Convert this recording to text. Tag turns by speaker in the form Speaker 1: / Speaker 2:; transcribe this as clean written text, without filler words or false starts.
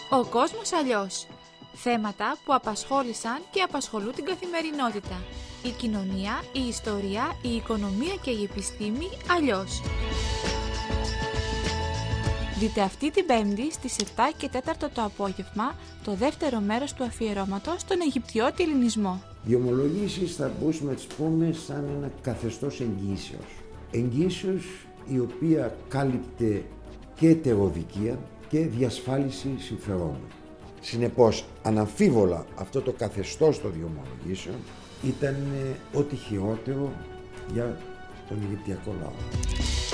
Speaker 1: Ο κόσμος αλλιώς. Θέματα που απασχόλησαν και απασχολούν την καθημερινότητα. Η κοινωνία, η ιστορία, η οικονομία και η επιστήμη αλλιώς. Δείτε αυτή την Πέμπτη στις 7 και 4 το απόγευμα το δεύτερο μέρος του αφιερώματος στον Αιγυπτιώτη Ελληνισμό.
Speaker 2: Οι ομολογήσεις θα μπορούσαμε να τις πούμε σαν ένα καθεστώς εγγύσεως. Εγγύσεως η οποία κάλυπτε και εταιροδικία και διασφάλιση συμφερόντων. Συνεπώς, αναμφίβολα αυτό το καθεστώς των διομολογήσεων ήταν ό,τι χειρότερο για τον Αιγυπτιακό λαό.